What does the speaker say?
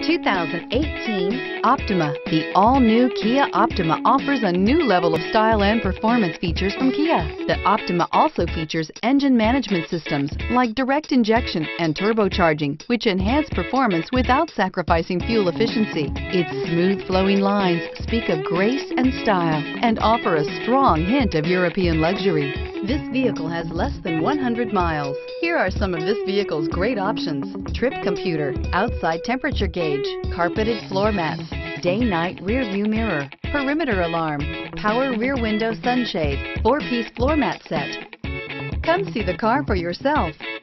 2018 Optima. The all-new Kia Optima offers a new level of style and performance features from Kia. The Optima also features engine management systems like direct injection and turbocharging, which enhance performance without sacrificing fuel efficiency. Its smooth flowing lines speak of grace and style and offer a strong hint of European luxury. This vehicle has less than 100 miles. Here are some of this vehicle's great options: trip computer, outside temperature gauge, carpeted floor mats, day-night rear view mirror, perimeter alarm, power rear window sunshade, 4-piece floor mat set. Come see the car for yourself.